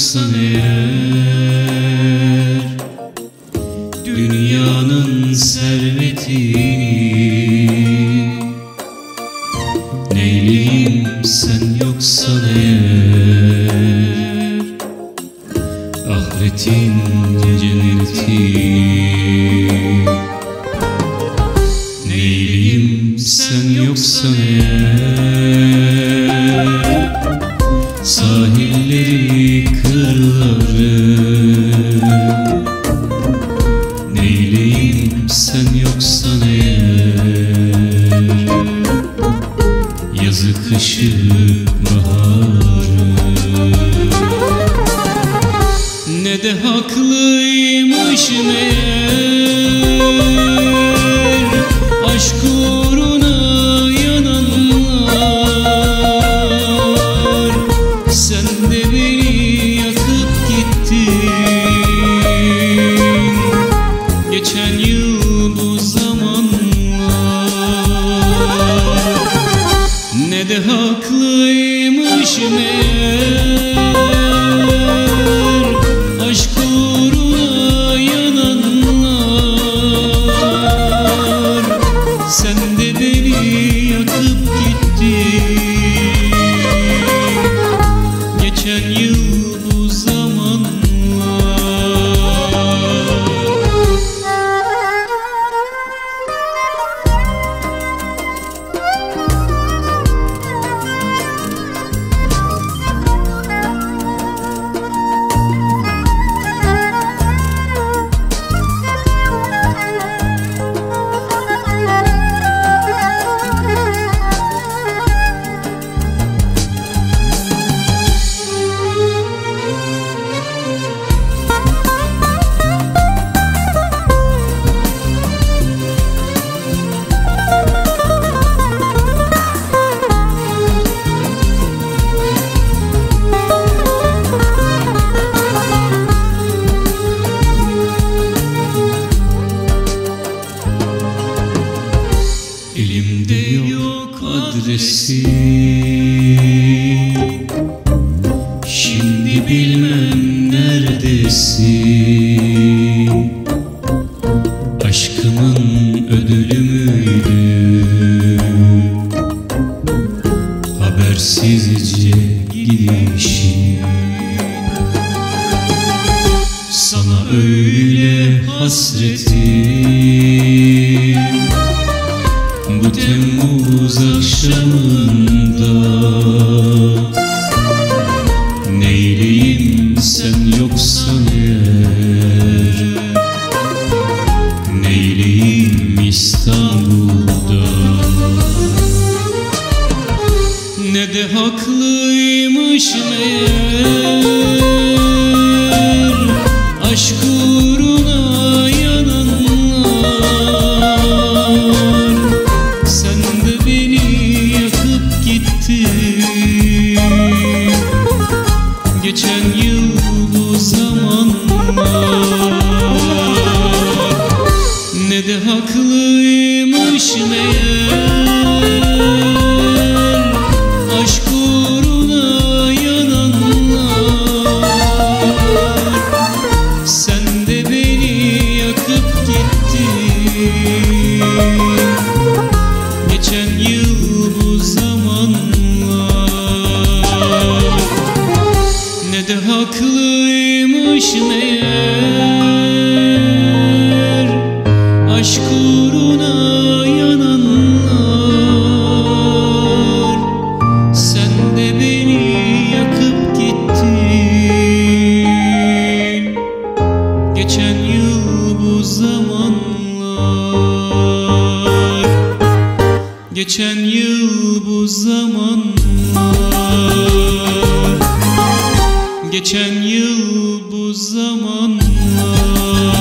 yoksan eğer, dünyanın serveti neyleyim sen yoksan eğer, ahiretin cenneti neyleyim sen yoksan eğer, sahilleri kırları neyleyim sen yoksan eğer, yazı kışı baharı. Ne de haklıymış meğer aşk uğruna yananlar, sen de beni yakıp gittin geçen yıl bu zamanlar. Ne de haklıymış meğer aşk uğruna yananlar, sen de beni yakıp gittin geçen yıl bu zamanlar. Elimde yok adresi, şimdi bilmem neredesin. Aşkımın ödülü müydü habersizce gidişin? Sana öyle hasretim bu Temmuz akşamında, neyleyim sen yoksan eğer, neyleyim İstanbul'da. Ne de haklıymış meğer aşk uğruna yananlar, sen de beni yakıp gittin geçen yıl bu zamanlar. Ne de haklıymış meğer aşk uğruna yananlar, sen de beni yakıp gittin geçen yıl bu zamanlar. Ne de haklıymış meğer aşk uğruna yananlar, sen de beni yakıp gittin geçen yıl bu zamanlar. Geçen yıl bu zamanlar, geçen yıl bu zamanlar.